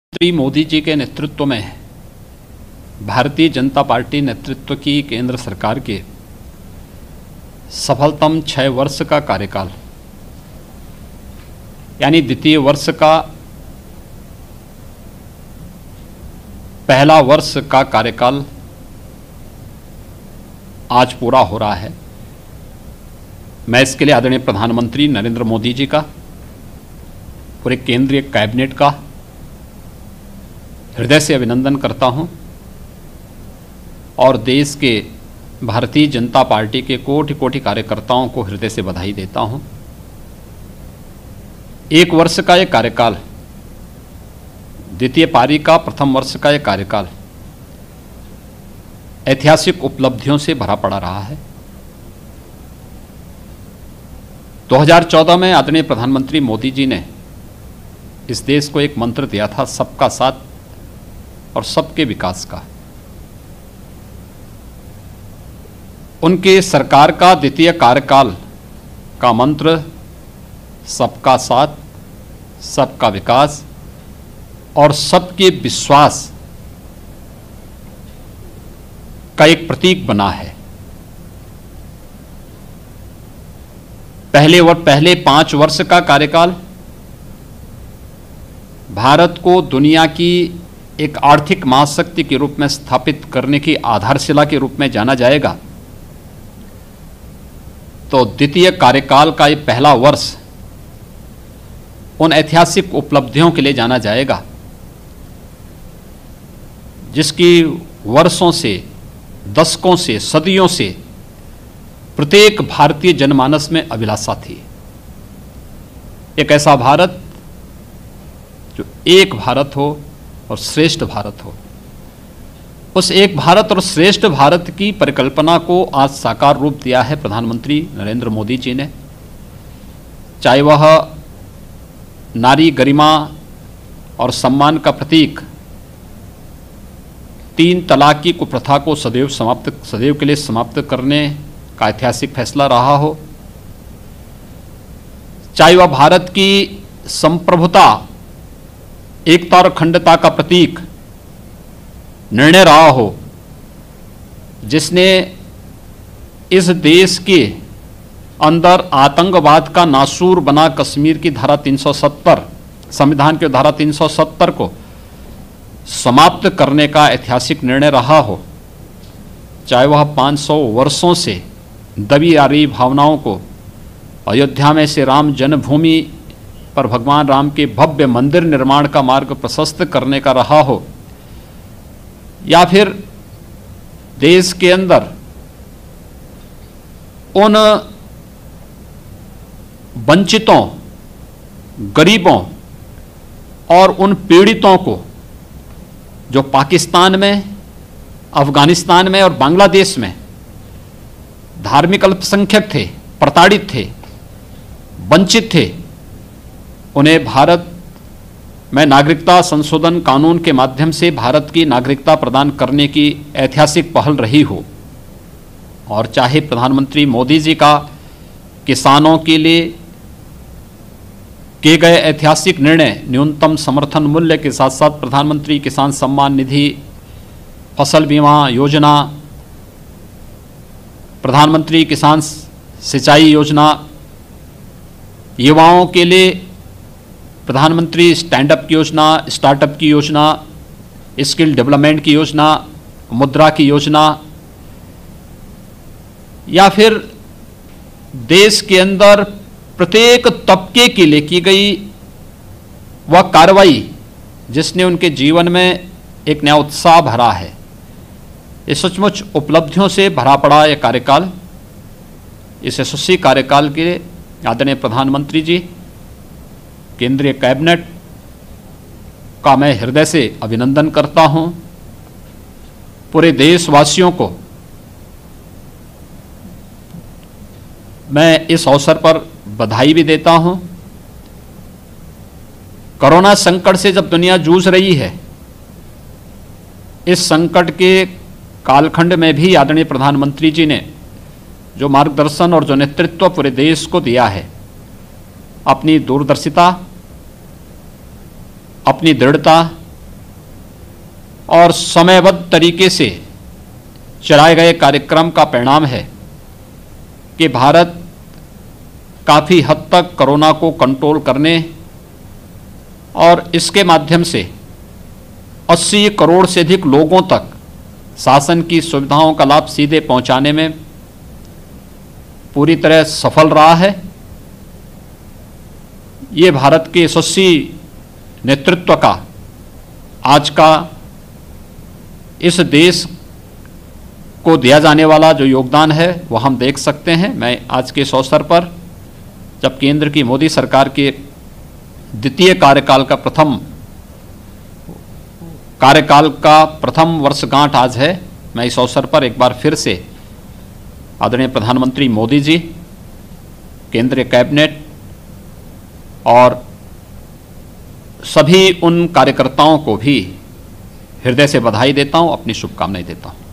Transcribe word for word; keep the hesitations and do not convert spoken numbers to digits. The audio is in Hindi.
श्री मोदी जी के नेतृत्व में भारतीय जनता पार्टी नेतृत्व की केंद्र सरकार के सफलतम छह वर्ष का कार्यकाल यानी द्वितीय वर्ष का पहला वर्ष का कार्यकाल आज पूरा हो रहा है। मैं इसके लिए आदरणीय प्रधानमंत्री नरेंद्र मोदी जी का, पूरे केंद्रीय कैबिनेट का हृदय से अभिनंदन करता हूं और देश के भारतीय जनता पार्टी के कोटि कोटि कार्यकर्ताओं को हृदय से बधाई देता हूं। एक वर्ष का यह कार्यकाल, द्वितीय पारी का प्रथम वर्ष का यह कार्यकाल ऐतिहासिक उपलब्धियों से भरा पड़ा रहा है। दो हज़ार चौदह में आदरणीय प्रधानमंत्री मोदी जी ने इस देश को एक मंत्र दिया था, सबका साथ और सबके विकास का। उनके सरकार का द्वितीय कार्यकाल का मंत्र सबका साथ, सबका विकास और सबके विश्वास का एक प्रतीक बना है। पहले और पहले पांच वर्ष का कार्यकाल भारत को दुनिया की एक आर्थिक महाशक्ति के रूप में स्थापित करने की आधारशिला के रूप में जाना जाएगा, तो द्वितीय कार्यकाल का ये पहला वर्ष उन ऐतिहासिक उपलब्धियों के लिए जाना जाएगा जिसकी वर्षों से, दशकों से, सदियों से प्रत्येक भारतीय जनमानस में अभिलाषा थी। एक ऐसा भारत जो एक भारत हो और श्रेष्ठ भारत हो। उस एक भारत और श्रेष्ठ भारत की परिकल्पना को आज साकार रूप दिया है प्रधानमंत्री नरेंद्र मोदी जी ने। चाहे वह नारी गरिमा और सम्मान का प्रतीक तीन तलाक की कुप्रथा को सदैव समाप्त सदैव के लिए समाप्त करने का ऐतिहासिक फैसला रहा हो, चाहे वह भारत की संप्रभुता, एकता और अखंडता का प्रतीक निर्णय रहा हो, जिसने इस देश के अंदर आतंकवाद का नासूर बना कश्मीर की धारा तीन सौ सत्तर, संविधान की धारा तीन सौ सत्तर को समाप्त करने का ऐतिहासिक निर्णय रहा हो, चाहे वह पाँच सौ वर्षों से दबी आ रही भावनाओं को अयोध्या में से राम जन्मभूमि पर भगवान राम के भव्य मंदिर निर्माण का मार्ग प्रशस्त करने का रहा हो, या फिर देश के अंदर उन वंचितों, गरीबों और उन पीड़ितों को जो पाकिस्तान में, अफगानिस्तान में और बांग्लादेश में धार्मिक अल्पसंख्यक थे, प्रताड़ित थे, वंचित थे, उन्हें भारत में नागरिकता संशोधन कानून के माध्यम से भारत की नागरिकता प्रदान करने की ऐतिहासिक पहल रही हो। और चाहे प्रधानमंत्री मोदी जी का किसानों के लिए किए गए ऐतिहासिक निर्णय, न्यूनतम समर्थन मूल्य के साथ साथ प्रधानमंत्री किसान सम्मान निधि, फसल बीमा योजना, प्रधानमंत्री किसान सिंचाई योजना, युवाओं के लिए प्रधानमंत्री स्टैंड अप की योजना, स्टार्टअप की योजना, स्किल डेवलपमेंट की योजना, मुद्रा की योजना, या फिर देश के अंदर प्रत्येक तबके के लिए की गई वह कार्रवाई जिसने उनके जीवन में एक नया उत्साह भरा है। ये सचमुच उपलब्धियों से भरा पड़ा यह कार्यकाल, इस यशस्वी कार्यकाल के आदरणीय प्रधानमंत्री जी, केंद्रीय कैबिनेट का मैं हृदय से अभिनंदन करता हूं। पूरे देशवासियों को मैं इस अवसर पर बधाई भी देता हूं। कोरोना संकट से जब दुनिया जूझ रही है, इस संकट के कालखंड में भी आदरणीय प्रधानमंत्री जी ने जो मार्गदर्शन और जो नेतृत्व पूरे देश को दिया है, अपनी दूरदर्शिता, अपनी दृढ़ता और समयबद्ध तरीके से चलाए गए कार्यक्रम का परिणाम है कि भारत काफ़ी हद तक कोरोना को कंट्रोल करने और इसके माध्यम से अस्सी करोड़ से अधिक लोगों तक शासन की सुविधाओं का लाभ सीधे पहुंचाने में पूरी तरह सफल रहा है। ये भारत के यशस्वी नेतृत्व का आज का इस देश को दिया जाने वाला जो योगदान है वह हम देख सकते हैं। मैं आज के इस अवसर पर, जब केंद्र की मोदी सरकार के द्वितीय कार्यकाल का प्रथम कार्यकाल का प्रथम वर्षगांठ आज है, मैं इस अवसर पर एक बार फिर से आदरणीय प्रधानमंत्री मोदी जी, केंद्रीय कैबिनेट और सभी उन कार्यकर्ताओं को भी हृदय से बधाई देता हूं, अपनी शुभकामनाएं देता हूं।